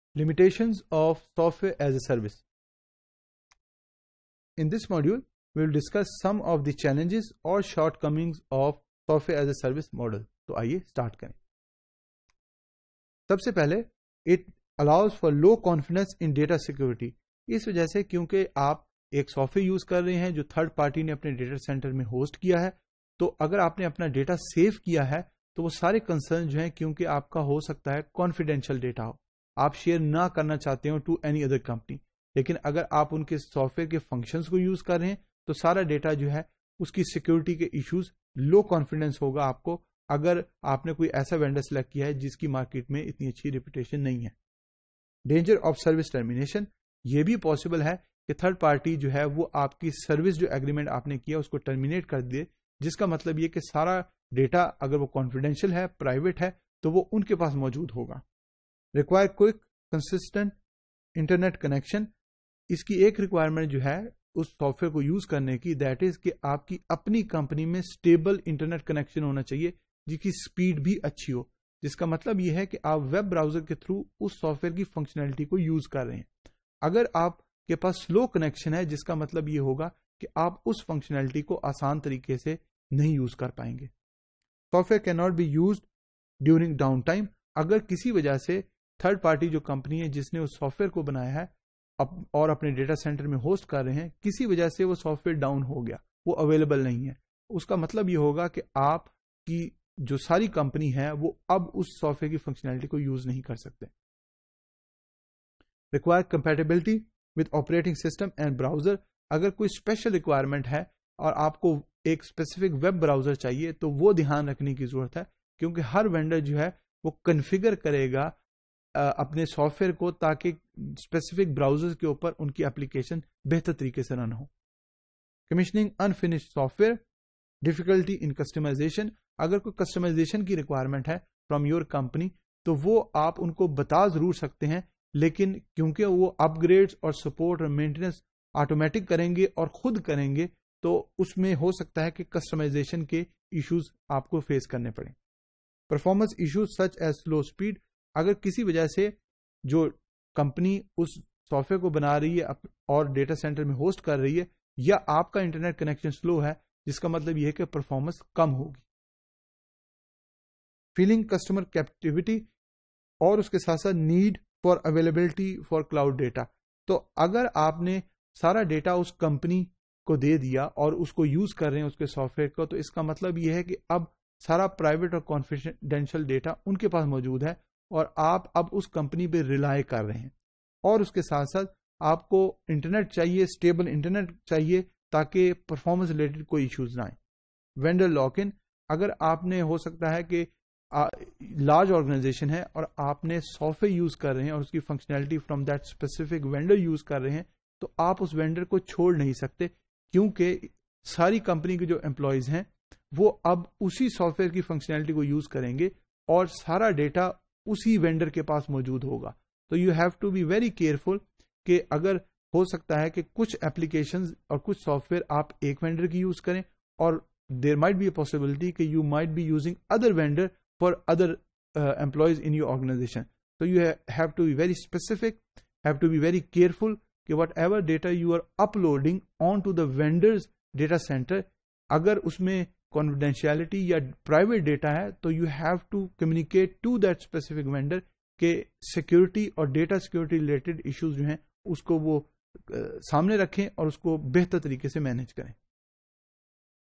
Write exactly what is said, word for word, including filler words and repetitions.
Limitations of software as a service. In this module, we will discuss some of the challenges or shortcomings of software as a service model. تو آئیے start کریں. سب سے پہلے it allows for low confidence in data security. اس وجہ سے کیونکہ آپ ایک سافٹ ویئر یوز کر رہے ہیں جو تھرڈ پارٹی نے اپنے ڈیٹا سینٹر میں ہوسٹ کیا ہے، تو اگر آپ نے اپنا ڈیٹا سیو کیا ہے تو وہ سارے کنسرن جو ہیں کیونکہ آپ کا ہو سکتا ہے کانفیڈینشیل ڈیٹا ہو، آپ شیئر نہ کرنا چاہتے ہو ٹو اینی ادر کمپنی، لیکن اگر آپ ان کے سافٹ ویئر کے فنکشنز کو یوز کر رہے ہیں تو سارا ڈیٹا جو ہے اس کی سیکورٹی کے ایشوز، لو کانفیڈنس ہوگا آپ کو اگر آپ نے کوئی ایسا وینڈر سلیکٹ کیا ہے جس کی مارکیٹ میں اتنی اچھی ریپوٹیشن نہیں ہے. Danger of service termination. یہ بھی پاسبل ہے کہ تھرڈ پارٹی جو ہے وہ آپ کی سروس جو ایگریمنٹ آپ نے کیا اس کو ٹرمینیٹ کر دے، جس کا مطلب یہ کہ سارا ڈیٹا اگر وہ کانفیڈینشیل ہے، پرائیویٹ ہے، تو وہ ان کے پاس موجود ہوگا. Require quick consistent internet connection. اس کی ایک ریکوائرمنٹ جو ہے اس سافٹ ویئر کو یوز کرنے کی، دیٹ از کہ آپ کی اپنی کمپنی میں اسٹیبل انٹرنیٹ کنیکشن ہونا چاہیے جس کی اسپیڈ بھی اچھی ہو، جس کا مطلب یہ ہے کہ آپ ویب براؤزر کے تھرو اس سافٹ ویئر کی فنکشنلٹی کو یوز کر رہے ہیں. اگر آپ کے پاس سلو کنیکشن ہے، جس کا مطلب یہ ہوگا کہ آپ اس فنکشنلٹی کو آسان طریقے سے نہیں یوز کر پائیں گے. Software can not be used during down time. اگر کسی وجہ سے تھرڈ پارٹی جو کمپنی ہے جس نے اس سافٹ ویئر کو بنایا ہے اور اپنے ڈیٹا سینٹر میں ہوسٹ کر رہے ہیں، کسی وجہ سے وہ سافٹ ویئر ڈاؤن ہو گیا، وہ اویلیبل نہیں ہے، اس کا مطلب یہ ہوگا کہ آپ کی جو ساری کمپنی ہے وہ اب اس سافٹ ویئر کی فنکشنلٹی کو یوز نہیں کر سکتے. Require compatibility with operating system and browser. اگر کوئی اسپیشل ریکوائرمنٹ ہے اور آپ کو ایک اسپیسیفک ویب براؤزر چاہیے تو وہ دھیان رکھنے کی ضرورت ہے، کیونکہ ہر وینڈر جو ہے وہ کنفیگر کرے گا اپنے سافٹ ویئر کو تاکہ اسپیسیفک براؤزر کے اوپر ان کی اپلیکیشن بہتر طریقے سے رن ہو. Commissioning unfinished software. Difficulty in customization. اگر کوئی کسٹمائزیشن کی ریکوائرمنٹ ہے فرام یور کمپنی تو وہ آپ ان کو بتا ضرور سکتے ہیں، لیکن کیونکہ وہ اپ گریڈز اور سپورٹ اور مینٹیننس آٹومیٹک کریں گے اور خود کریں گے تو اس میں ہو سکتا ہے کہ کسٹمائزیشن کے ایشوز آپ کو فیس کرنے پڑیں. Performance issues such as slow speed. اگر کسی وجہ سے جو کمپنی اس سافٹ ویئر کو بنا رہی ہے اور ڈیٹا سینٹر میں ہوسٹ کر رہی ہے یا آپ کا انٹرنیٹ کنیکشن سلو ہے، جس کا مطلب یہ ہے کہ پرفارمنس کم ہوگی. فیلنگ کسٹمر کیپٹیوٹی اور اس کے ساتھ ساتھ need for availability for cloud data. تو اگر آپ نے سارا ڈیٹا اس کمپنی کو دے دیا اور اس کو یوز کر رہے ہیں اس کے سافٹ ویئر کو، تو اس کا مطلب یہ ہے کہ اب سارا پرائیویٹ اور کانفیڈینشیل ڈیٹا ان کے پاس موجود ہے اور آپ اب اس کمپنی پہ ریلائی کر رہے ہیں. اور اس کے ساتھ ساتھ آپ کو انٹرنیٹ چاہیے، اسٹیبل انٹرنیٹ چاہیے تاکہ پرفارمنس ریلیٹڈ کوئی ایشوز نہ آئیں. Vendor lock in. اگر آپ نے ہو سکتا ہے کہ لارج آرگنائزیشن ہے اور آپ نے سافٹ ویئر یوز کر رہے ہیں اور اس کی functionality from that specific vendor use کر رہے ہیں، تو آپ اس وینڈر کو چھوڑ نہیں سکتے، کیونکہ ساری کمپنی کے جو امپلائیز ہیں وہ اب اسی سافٹ ویئر کی فنکشنلٹی کو یوز کریں گے اور سارا ڈیٹا اسی وینڈر کے پاس موجود ہوگا. تو you have to be very careful کہ اگر ہو سکتا ہے کہ کچھ اپلیکیشنز اور کچھ سافٹ ویئر آپ ایک وینڈر کی یوز کریں اور there might be a possibility کہ you might be using other vendor for other employees in your organization. تو you have to be very specific, have to be very careful کہ whatever data you are uploading on to the vendor's data centre, اگر اس میں confidentiality یا private data ہے تو you have to communicate to that specific vendor کہ security اور data security related issues جو ہیں اس کو وہ سامنے رکھیں اور اس کو بہتر طریقے سے مینیج کریں.